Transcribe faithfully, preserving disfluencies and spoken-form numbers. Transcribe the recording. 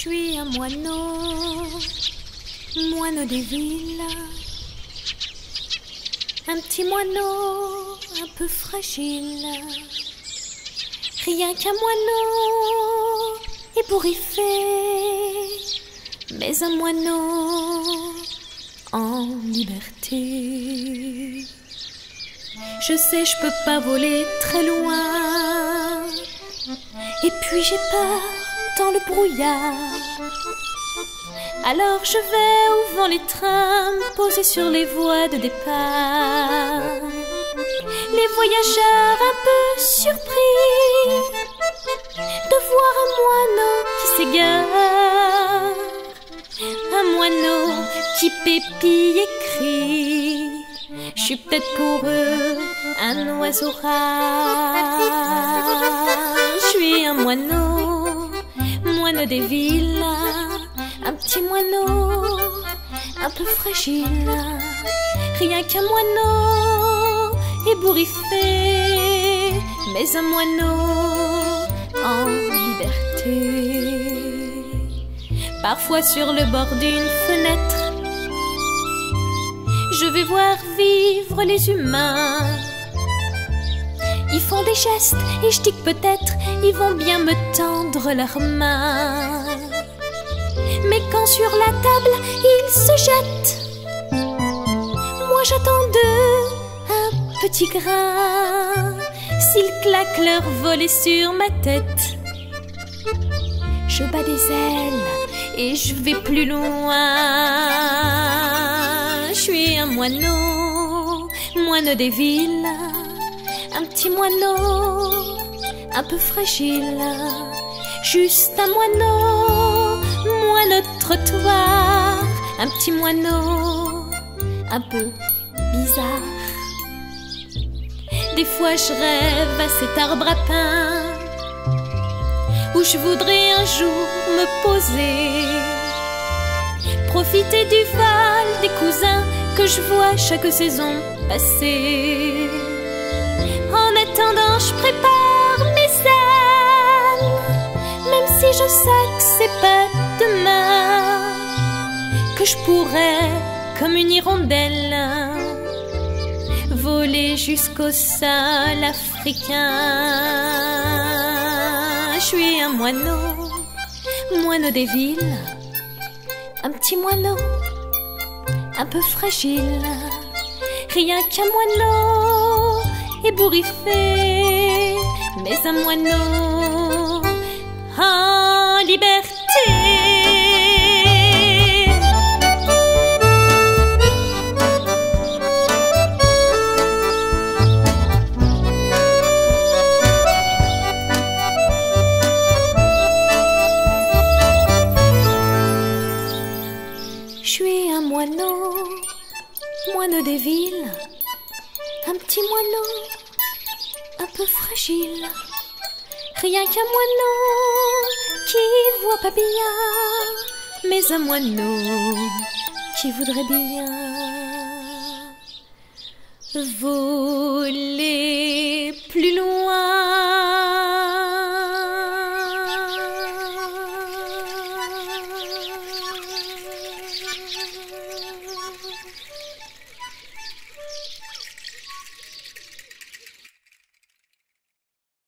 suis un moineau, moineau des villes. Un petit moineau un peu fragile. Rien qu'un moineau ébouriffé, mais un moineau en liberté. Je sais, je peux pas voler très loin, et puis j'ai peur dans le brouillard. Alors je vais où vont les trains, posés sur les voies de départ. Les voyageurs un peu surpris de voir un moineau qui s'égare, un moineau qui pépille et crie. Je suis peut-être pour eux un oiseau rare. Je suis un moineau, moineau des villes. Un petit moineau, un peu fragile. Rien qu'un moineau ébouriffé, mais un moineau en liberté. Parfois sur le bord d'une fenêtre, je vais voir vivre les humains. Ils font des gestes et je dis que peut-être ils vont bien me tendre leurs mains. Mais quand sur la table ils se jettent, moi j'attends d'eux un petit grain. S'ils claquent leur volet sur ma tête, je bats des ailes et je vais plus loin. Je suis un moineau, moineau des villes. Un petit moineau, un peu fragile. Juste un moineau, moineau de trottoir. Un petit moineau, un peu bizarre. Des fois je rêve à cet arbre à pain où je voudrais un jour me poser, profiter du vol des cousins que je vois chaque saison passer. En attendant je prépare mes ailes, même si je sais que c'est pas demain que je pourrais, comme une hirondelle, voler jusqu'au sol africain. Je suis un moineau, moineau des villes. Un petit moineau, un peu fragile. Rien qu'un moineau ébouriffé, mais un moineau en liberté. Je suis un moineau, moineau des villes. Un petit moineau, un peu fragile. Rien qu'un moineau qui voit pas bien, mais un moineau qui voudrait bien voler plus loin.